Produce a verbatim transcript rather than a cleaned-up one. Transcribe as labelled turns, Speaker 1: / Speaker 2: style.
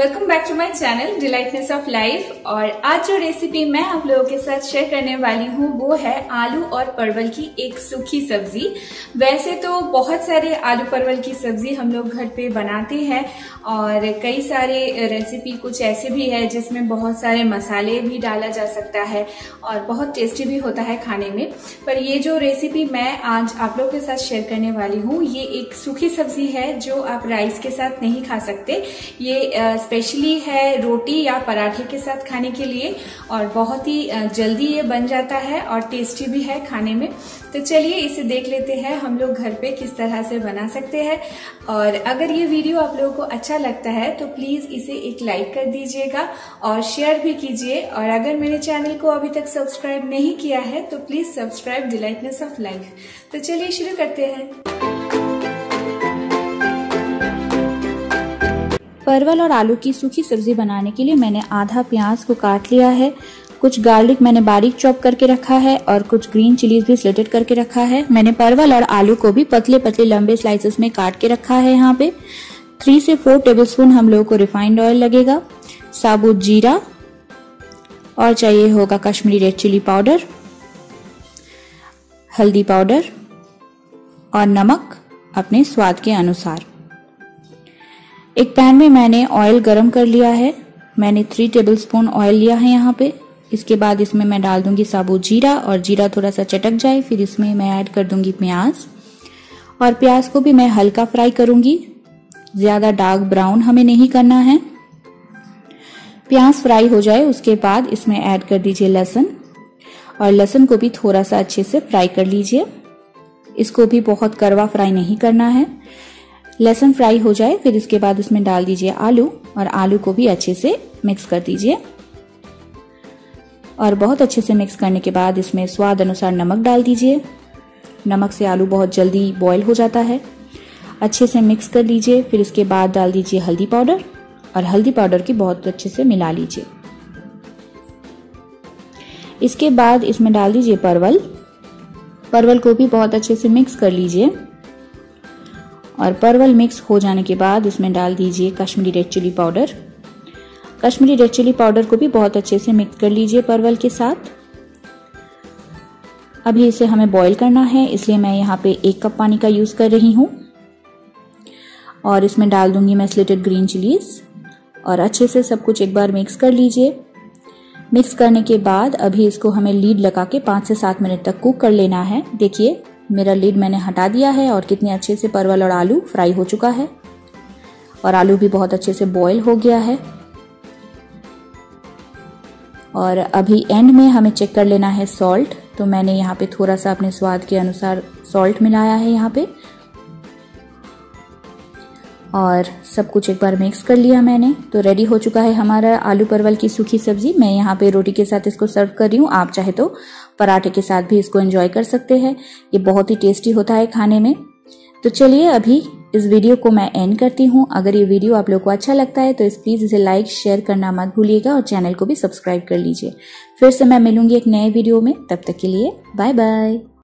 Speaker 1: Welcome back to my channel delightness of life. और आज जो रेसिपी मैं आप लोगों के साथ शेयर करने वाली हूँ वो है आलू और परवल की एक सूखी सब्जी। वैसे तो बहुत सारे आलू परवल की सब्जी हम लोग घर पे बनाते हैं और कई सारे रेसिपी कुछ ऐसे भी है जिसमें बहुत सारे मसाले भी डाला जा सकता है और बहुत टेस्टी भी होता है खाने में। पर ये जो रेसिपी मैं आज आप लोगों के साथ शेयर करने वाली हूँ ये एक सूखी सब्जी है जो आप राइस के साथ नहीं खा सकते। ये स्पेशली है रोटी या पराठे के साथ खाने के लिए और बहुत ही जल्दी ये बन जाता है और टेस्टी भी है खाने में। तो चलिए इसे देख लेते हैं हम लोग घर पे किस तरह से बना सकते हैं। और अगर ये वीडियो आप लोगों को अच्छा लगता है तो प्लीज इसे एक लाइक कर दीजिएगा और शेयर भी कीजिए। और अगर मेरे चैनल को अभी तक सब्सक्राइब नहीं किया है तो please subscribe delightness of life. तो चलिए शुरू करते हैं।
Speaker 2: परवल और आलू की सूखी सब्जी बनाने के लिए मैंने आधा प्याज को काट लिया है, कुछ गार्लिक मैंने बारीक चॉप करके रखा है और कुछ ग्रीन चिलीज भी स्लिटेड करके रखा है। मैंने परवल और आलू को भी पतले पतले लंबे स्लाइसेस में काट के रखा है। यहाँ पे थ्री से फोर टेबलस्पून हम लोगों को रिफाइंड ऑयल लगेगा, साबुत जीरा और चाहिए होगा कश्मीरी रेड चिली पाउडर, हल्दी पाउडर और नमक अपने स्वाद के अनुसार। एक पैन में मैंने ऑयल गरम कर लिया है। मैंने थ्री टेबलस्पून ऑयल लिया है यहाँ पे। इसके बाद इसमें मैं डाल दूंगी साबुत जीरा और जीरा थोड़ा सा चटक जाए फिर इसमें मैं ऐड कर दूंगी प्याज और प्याज को भी मैं हल्का फ्राई करूंगी, ज्यादा डार्क ब्राउन हमें नहीं करना है। प्याज फ्राई हो जाए उसके बाद इसमें ऐड कर दीजिए लहसुन और लहसुन को भी थोड़ा सा अच्छे से फ्राई कर लीजिए। इसको भी बहुत कड़वा फ्राई नहीं करना है। लहसुन फ्राई हो जाए फिर इसके बाद इसमें डाल दीजिए आलू और आलू को भी अच्छे से मिक्स कर दीजिए। और बहुत अच्छे से मिक्स करने के बाद इसमें स्वाद अनुसार नमक डाल दीजिए। नमक से आलू बहुत जल्दी बॉयल हो जाता है। अच्छे से मिक्स कर लीजिए। फिर इसके बाद डाल दीजिए हल्दी पाउडर और हल्दी पाउडर की बहुत अच्छे से मिला लीजिए। इसके बाद इसमें डाल दीजिए परवल। परवल को भी बहुत अच्छे से मिक्स कर लीजिए और परवल मिक्स हो जाने के बाद इसमें डाल दीजिए Kashmiri red chilli powder. Kashmiri red chilli powder को भी बहुत अच्छे से मिक्स कर लीजिए परवल के साथ। अभी इसे हमें बॉईल करना है इसलिए मैं यहाँ पे एक कप पानी का यूज कर रही हूँ और इसमें डाल दूंगी मैं स्लिटेड ग्रीन चिलीज और अच्छे से सब कुछ एक बार मिक्स कर लीजिए। मिक्स करने के बाद अभी इसको हमें लीड लगा के पाँच से सात मिनट तक कुक कर लेना है। देखिए मेरा लीड मैंने हटा दिया है और कितने अच्छे से परवल और आलू फ्राई हो चुका है और आलू भी बहुत अच्छे से बॉईल हो गया है। और अभी एंड में हमें चेक कर लेना है सॉल्ट। तो मैंने यहाँ पे थोड़ा सा अपने स्वाद के अनुसार सॉल्ट मिलाया है यहाँ पे और सब कुछ एक बार मिक्स कर लिया मैंने। तो रेडी हो चुका है हमारा आलू परवल की सूखी सब्जी। मैं यहाँ पे रोटी के साथ इसको सर्व कर रही हूँ। आप चाहे तो पराठे के साथ भी इसको एंजॉय कर सकते हैं। ये बहुत ही टेस्टी होता है खाने में। तो चलिए अभी इस वीडियो को मैं एंड करती हूँ। अगर ये वीडियो आप लोग को अच्छा लगता है तो इस प्लीज इसे लाइक शेयर करना मत भूलिएगा और चैनल को भी सब्सक्राइब कर लीजिए। फिर से मैं मिलूंगी एक नए वीडियो में। तब तक के लिए बाय बाय।